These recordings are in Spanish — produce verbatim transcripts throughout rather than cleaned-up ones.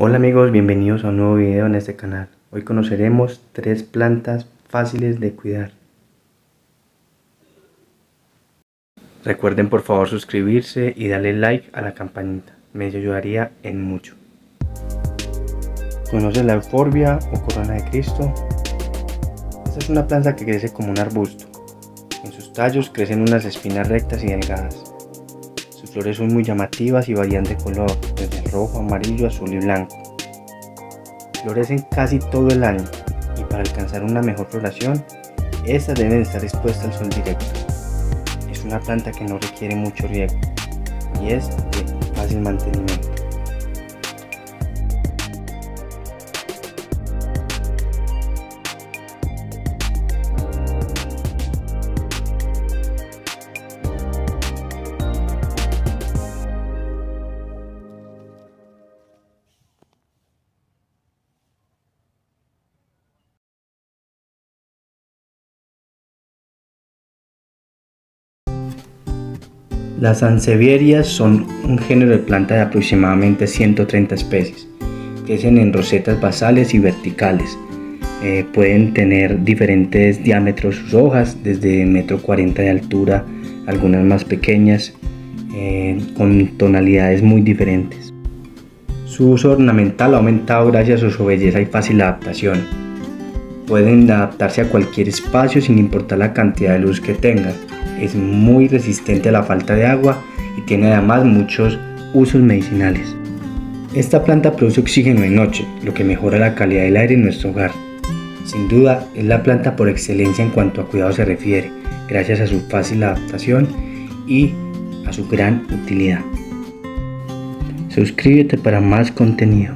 Hola amigos, bienvenidos a un nuevo video en este canal. Hoy conoceremos tres plantas fáciles de cuidar. Recuerden por favor suscribirse y darle like a la campanita, me ayudaría en mucho. ¿Conoces la Euphorbia o Corona de Cristo? Esta es una planta que crece como un arbusto. En sus tallos crecen unas espinas rectas y delgadas. Sus flores son muy llamativas y varían de color, desde rojo, amarillo, azul y blanco. Florecen casi todo el año y para alcanzar una mejor floración, estas deben estar expuestas al sol directo. Es una planta que no requiere mucho riego y es de fácil mantenimiento. Las sansevierias son un género de planta de aproximadamente ciento treinta especies. Crecen en rosetas basales y verticales. Eh, pueden tener diferentes diámetros sus hojas, desde uno metro cuarenta de altura, algunas más pequeñas, eh, con tonalidades muy diferentes. Su uso ornamental ha aumentado gracias a su belleza y fácil adaptación. Pueden adaptarse a cualquier espacio sin importar la cantidad de luz que tengan. Es muy resistente a la falta de agua y tiene además muchos usos medicinales. Esta planta produce oxígeno de noche, lo que mejora la calidad del aire en nuestro hogar. Sin duda es la planta por excelencia en cuanto a cuidado se refiere, gracias a su fácil adaptación y a su gran utilidad. Suscríbete para más contenido.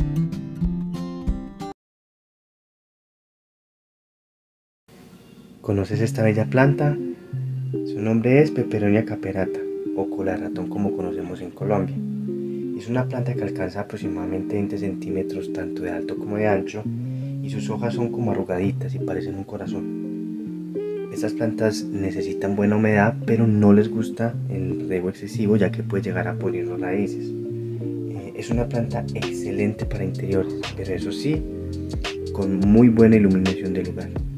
¿Conoces esta bella planta? Su nombre es Peperonia caperata o cola de ratón como conocemos en Colombia. Es una planta que alcanza aproximadamente veinte centímetros tanto de alto como de ancho y sus hojas son como arrugaditas y parecen un corazón. Estas plantas necesitan buena humedad, pero no les gusta el riego excesivo ya que puede llegar a podrir las raíces. Eh, es una planta excelente para interiores, pero eso sí, con muy buena iluminación del lugar.